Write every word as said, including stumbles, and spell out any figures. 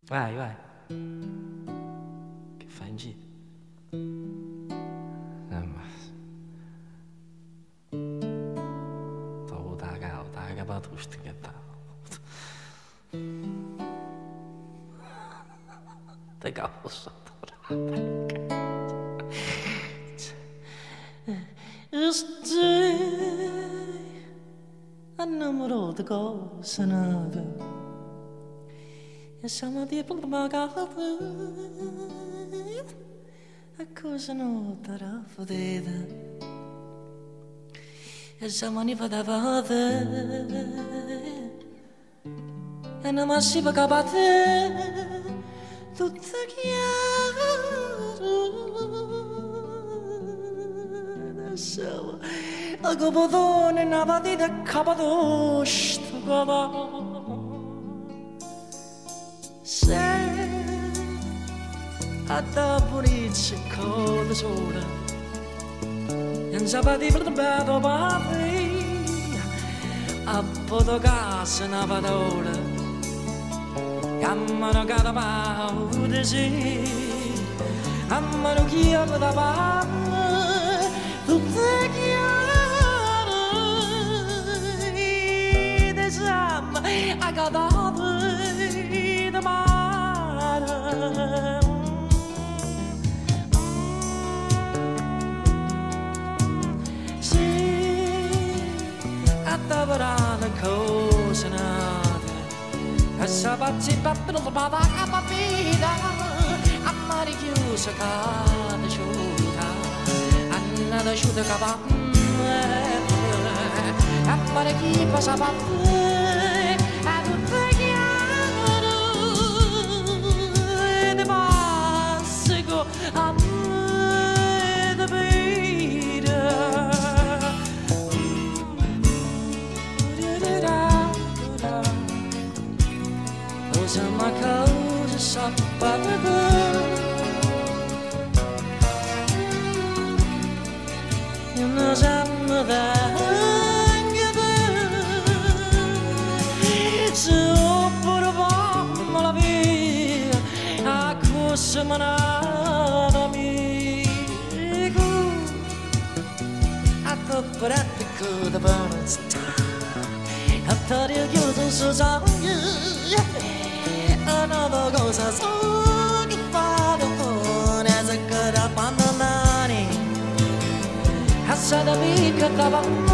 Vai, vai. Che fai in giro? Eh, ma... T'ho da cavo, da capato questo che t'ha. Te cavo sotto. Stay annamorò di cosa nata e siamo di pagata a cosa nota rafodeta e siamo di padavate e non massiva capate tutta chiara adesso a capodone una patita capato sto sei a da polizia con la sola e non sapete per beto papi a poto casa una parola chiamano cada paura sì amano chi ama da paura tutte chiare desam a cada da mare tavarana cosa nata e sabazzi pappino la bava a vita a mare chiusa cada ciuta anna da ciuta cava a mare chi passa a tutte chiare de bassico a me da vita ma causa sappata e non sanno d'angata se oppure vamo la via a cosa manata amico a topparate coda bonus a tare chiuso su sangue another cosa so che fa dopo ne se che da abbandonare a sada mica da